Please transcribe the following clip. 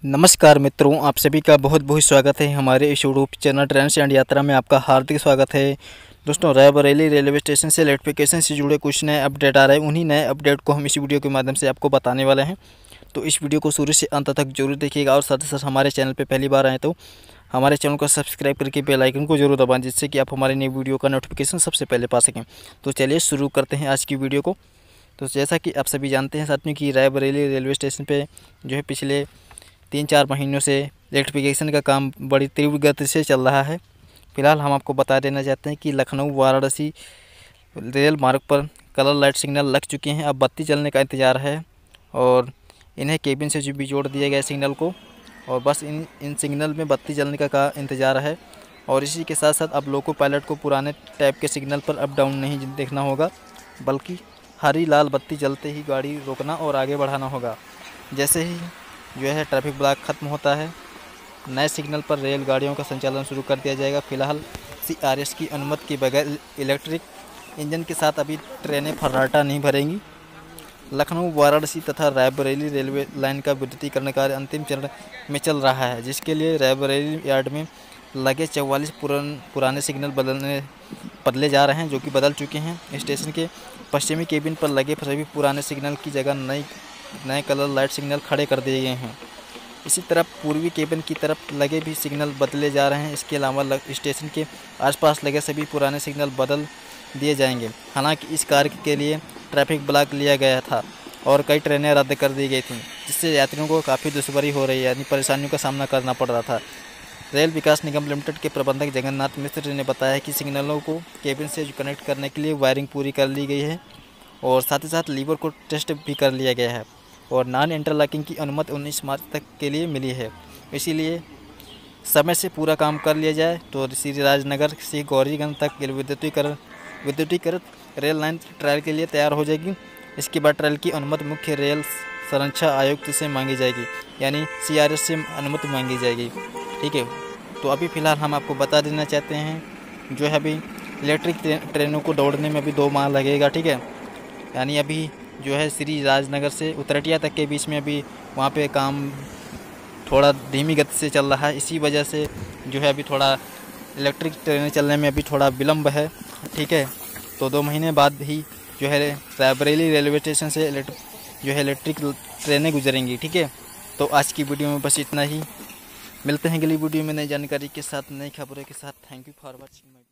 नमस्कार मित्रों, आप सभी का बहुत बहुत स्वागत है हमारे इस यूट्यूब चैनल ट्रेंड्स एंड यात्रा में। आपका हार्दिक स्वागत है। दोस्तों, रायबरेली रेलवे स्टेशन से इलेक्ट्रिफिकेशन से जुड़े कुछ नए अपडेट आ रहे हैं। उन्हीं नए अपडेट को हम इस वीडियो के माध्यम से आपको बताने वाले हैं, तो इस वीडियो को शुरू से अंत तक जरूर देखिएगा। और साथ ही साथ हमारे चैनल पर पहली बार आए तो हमारे चैनल को सब्सक्राइब करके बेल आइकन को जरूर दबाएं, जिससे कि आप हमारे नई वीडियो का नोटिफिकेशन सबसे पहले पा सकें। तो चलिए शुरू करते हैं आज की वीडियो को। तो जैसा कि आप सभी जानते हैं साथियों कि रायबरेली रेलवे स्टेशन पे जो है पिछले 3-4 महीनों से इलेक्ट्रिफिकेशन का काम बड़ी तीव्र गति से चल रहा है। फिलहाल हम आपको बता देना चाहते हैं कि लखनऊ वाराणसी रेल मार्ग पर कलर लाइट सिग्नल लग चुके हैं। अब बत्ती जलने का इंतज़ार है और इन्हें केबिन से भी जोड़ दिया गया सिग्नल को, और बस इन सिग्नल में बत्ती जलने का इंतज़ार है। और इसी के साथ साथ अब लोको पायलट को पुराने टाइप के सिग्नल पर अप डाउन नहीं देखना होगा, बल्कि हरी लाल बत्ती जलते ही गाड़ी रोकना और आगे बढ़ाना होगा। जैसे ही जो है ट्रैफिक ब्लॉक खत्म होता है, नए सिग्नल पर रेलगाड़ियों का संचालन शुरू कर दिया जाएगा। फिलहाल CRS की अनुमति के बगैर इलेक्ट्रिक इंजन के साथ अभी ट्रेनें फर्राटा नहीं भरेंगी। लखनऊ वाराणसी तथा रायबरेली रेलवे लाइन का विद्युतीकरण कार्य अंतिम चरण में चल रहा है, जिसके लिए रायबरेली यार्ड में लगे 44 पुराने सिग्नल बदले जा रहे हैं, जो कि बदल चुके हैं। स्टेशन के पश्चिमी केबिन पर लगे सभी पुराने सिग्नल की जगह नए कलर लाइट सिग्नल खड़े कर दिए गए हैं। इसी तरह पूर्वी केबिन की तरफ लगे भी सिग्नल बदले जा रहे हैं। इसके अलावा स्टेशन के आसपास लगे सभी पुराने सिग्नल बदल दिए जाएंगे। हालांकि इस कार्य के लिए ट्रैफिक ब्लॉक लिया गया था और कई ट्रेनें रद्द कर दी गई थीं, जिससे यात्रियों को काफ़ी दुश्वारी हो रही है, यानी परेशानियों का सामना करना पड़ रहा था। रेल विकास निगम लिमिटेड के प्रबंधक जगन्नाथ मिश्र ने बताया कि सिग्नलों को केबिन से कनेक्ट करने के लिए वायरिंग पूरी कर ली गई है और साथ ही साथ लीवर को टेस्ट भी कर लिया गया है और नॉन इंटरलॉकिंग की अनुमति 19 मार्च तक के लिए मिली है। इसीलिए समय से पूरा काम कर लिया जाए तो श्री राजनगर से गौरीगंज तक विद्युतीकृत रेल लाइन ट्रायल के लिए तैयार हो जाएगी। इसके बाद ट्रायल की अनुमति मुख्य रेल संरक्षा आयुक्त से मांगी जाएगी, यानी CRS से अनुमति मांगी जाएगी। ठीक है, तो अभी फ़िलहाल हम आपको बता देना चाहते हैं जो है अभी इलेक्ट्रिक ट्रेनों को दौड़ने में अभी 2 माह लगेगा। ठीक है, यानी अभी जो है श्री राजनगर से उतरटिया तक के बीच में अभी वहाँ पे काम थोड़ा धीमी गति से चल रहा है। इसी वजह से जो है अभी थोड़ा इलेक्ट्रिक ट्रेनें चलने में अभी थोड़ा विलम्ब है। ठीक है, तो 2 महीने बाद ही जो है रायबरेली रेलवे स्टेशन से इलेक्ट्रिक ट्रेनें गुजरेंगी। ठीक है, तो आज की वीडियो में बस इतना ही। मिलते हैं अगली वीडियो में नई जानकारी के साथ, नई खबरों के साथ। Thank you for watching.